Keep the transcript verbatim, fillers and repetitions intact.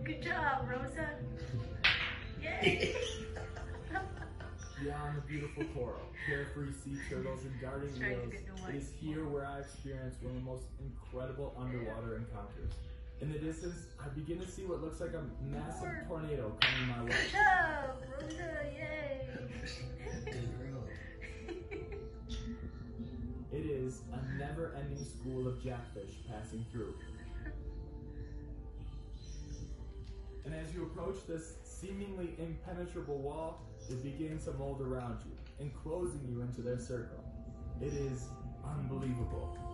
Good job, Rosa. Yay! Beyond the beautiful coral, carefree sea turtles, and darting eels, it is here where I experience one of the most incredible underwater encounters. In the distance, I begin to see what looks like a massive tornado coming my way. Good job, Rosa, yay! It is a never-ending school of jackfish passing through. And as you approach this seemingly impenetrable wall, it begins to mold around you, enclosing you into their circle. It is unbelievable.